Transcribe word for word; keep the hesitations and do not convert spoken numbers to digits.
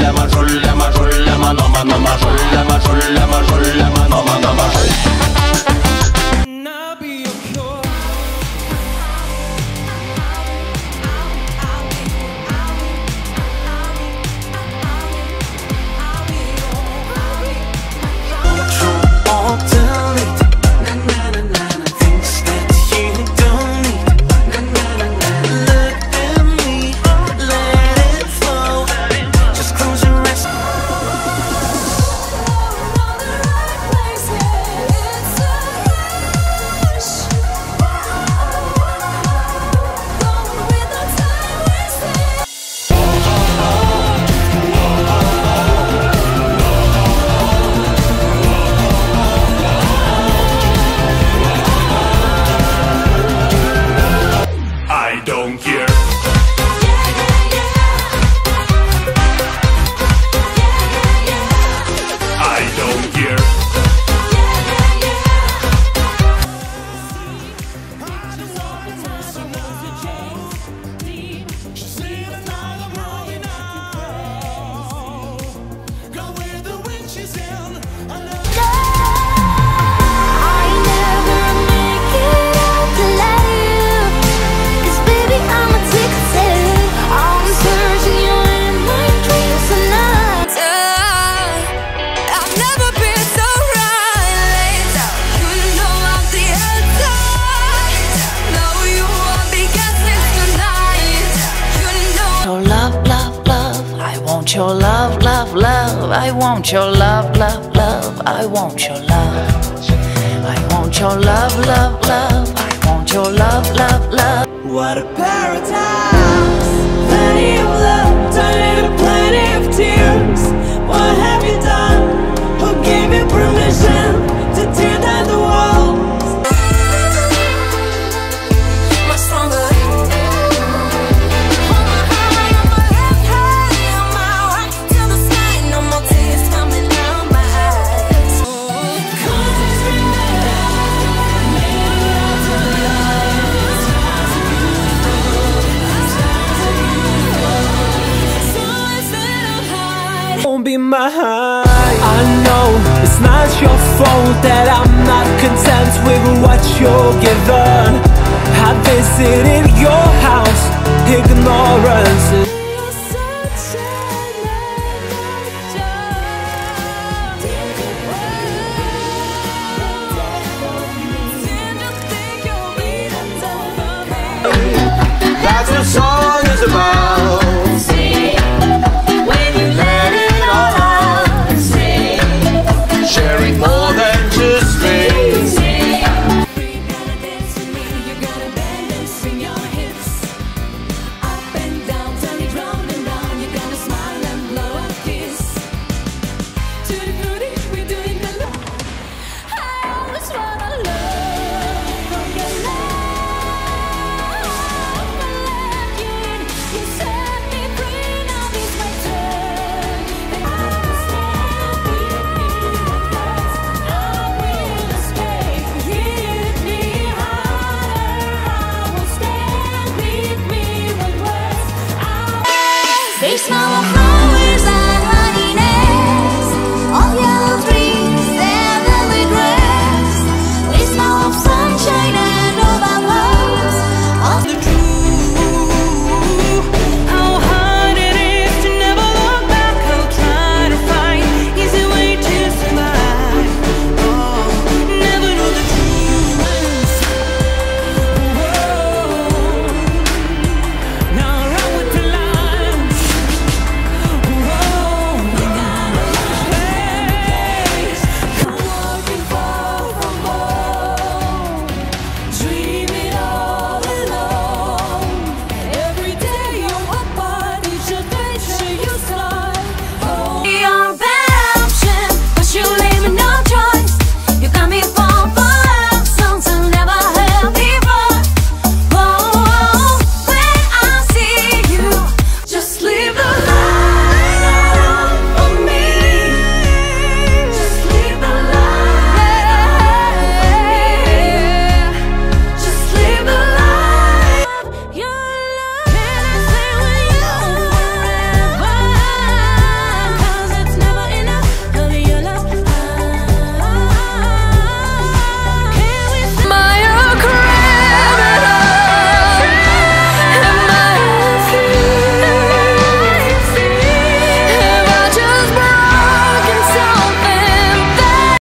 Mazule, Mazule, Mazule, Mano, Mano, Mazule, Mazule, Mazule, Mano, Mano, Mazule. Your love, love, love. I want your love, love, love. I want your love. I want your love, love, love. I want your love, love, love. What a paradise! Plenty of love, turned into plenty of tears. What have you done? Who gave you permission to tear down the walls? I know it's not your fault that I'm not content with what you're given. I visited your house, ignorance.